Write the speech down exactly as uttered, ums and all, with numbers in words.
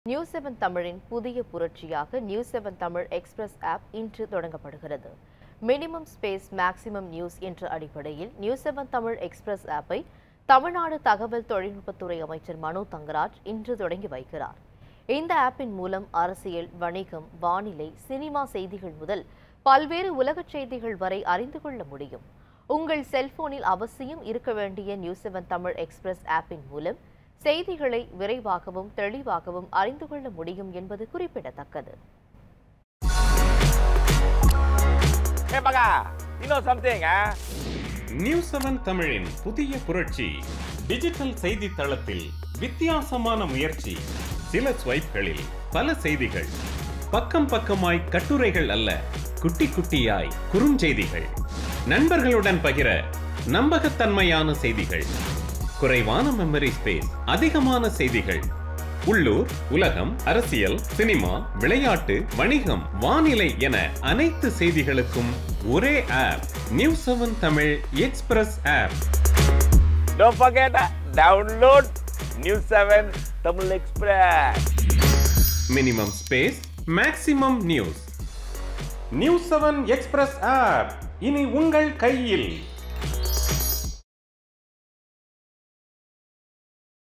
News seven தமிழின் புதிய புரட்சியாக news seven Tamil express app இன்று தொடங்கப்படுகிறது. மினிமம் ஸ்பேஸ் மேக்ஸிமம் நியூஸ் என்ற அடிப்படையில் நியூஸ் செவன் தமிழ் எக்ஸ்பிரஸ் ஆப்பை தமிழ்நாடு தகவல் தொழில்நுட்பத்துறை அமைச்சர் மனோ தங்கராஜ் இன்று தொடங்கி வைக்கிறார். இந்த ஆப்பின் மூலம் அரசியல், வணிகம், வானிலை, சினிமா செய்திகள் முதல் பல்வேறு உலகச் செய்திகள் வரை அறிந்து கொள்ள முடியும். உங்கள் செல்போனில் அவசியம் இருக்க வேண்டிய நியூஸ் செவன் தமிழ் எக்ஸ்பிரஸ் ஆப்பின் மூலம் செய்திகளை விரைவாகவும் தெளிவாகவும் அறிந்து கொள்ள முடியும் என்பது குறிப்பிடத்தக்கது. நியூஸ் செவன் தமிழின் புதிய புரட்சி டிஜிட்டல் செய்தி தளத்தில் வித்தியாசமான முயற்சி. சில ஸ்வைப்களில் பல செய்திகள், பக்கம் பக்கமாய் கட்டுரைகள் அல்ல, குட்டி குட்டியாய் குறுஞ்செய்திகள், நண்பர்களுடன் பகிர நம்பகத்தன்மையான செய்திகள், குறைவான மெமரி ஸ்பேஸ், அதிகமான செய்திகள், உள்ளூர், உலகம், அரசியல், சினிமா, விளையாட்டு, வணிகம், வானிலை என அனைத்து செய்திகளுக்கும் ஒரே app, news seven Tamil express app. Don't forget to download news seven Tamil express. Minimum space, maximum news. News seven express app இனி உங்கள் கையில்.